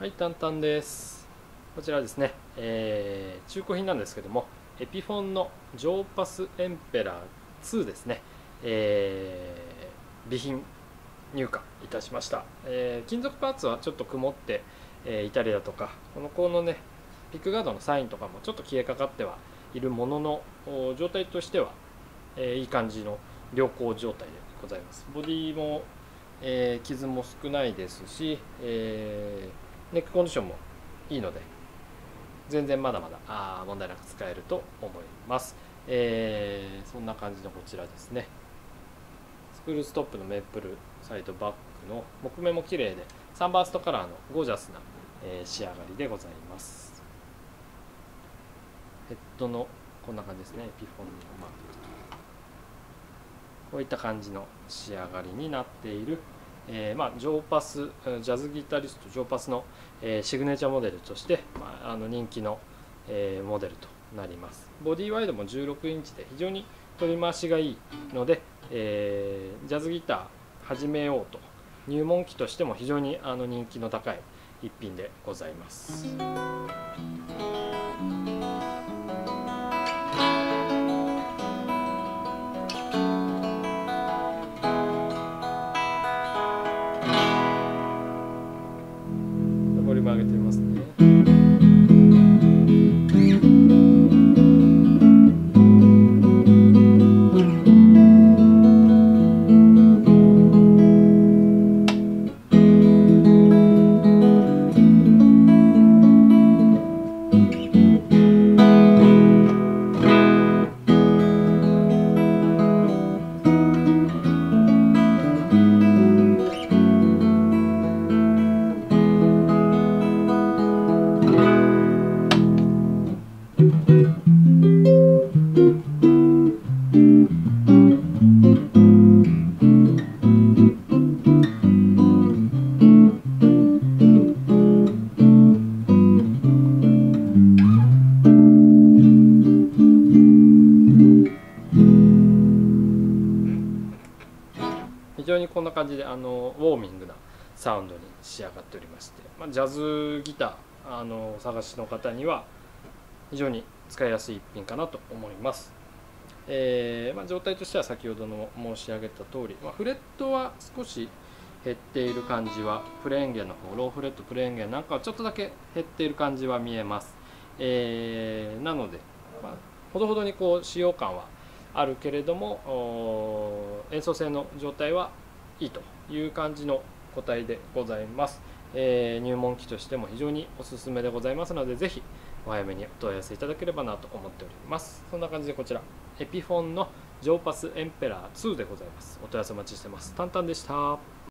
はい、タンタンです。こちらですね、中古品なんですけども、エピフォンのジョーパスエンペラー2ですね、備品入荷いたしました。金属パーツはちょっと曇って、いたりだとか、このね、ピックガードのサインとかもちょっと消えかかってはいるものの、状態としては、いい感じの良好状態でございます。ボディも、傷も少ないですし、ネックコンディションもいいので全然まだまだ問題なく使えると思います。そんな感じのこちらですね。スプールストップのメープルサイドバックの木目も綺麗でサンバーストカラーのゴージャスな、仕上がりでございます。ヘッドのこんな感じですね。エピフォンのマーク、こういった感じの仕上がりになっている、ジョーパス、ジャズギタリストジョーパスの、シグネチャーモデルとして、人気の、モデルとなります。ボディワイドも16インチで非常に取り回しがいいので、ジャズギター始めようと入門機としても非常に人気の高い一品でございます。ボリューム上げてみますね。非常にこんな感じでウォーミングなサウンドに仕上がっておりまして、ジャズギターお探しの方には非常に使いやすい一品かなと思います。状態としては先ほどの申し上げた通り、フレットは少し減っている感じはプレーン弦の方、ローフレットプレーン弦なんかはちょっとだけ減っている感じは見えます。なので、ほどほどにこう使用感はあるけれども演奏性の状態はいいという感じの個体でございます。入門機としても非常におすすめでございますので、ぜひお早めにお問い合わせいただければなと思っております。そんな感じでこちらエピフォンのジョーパスエンペラー2でございます。お問い合わせお待ちしてます。タンタンでした。